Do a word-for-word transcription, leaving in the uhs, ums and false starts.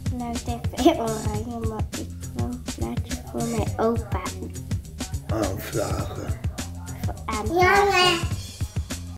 naar T V Oranje, maar ik wil een plaatje voor mijn opa Aanvragen. aanvragen.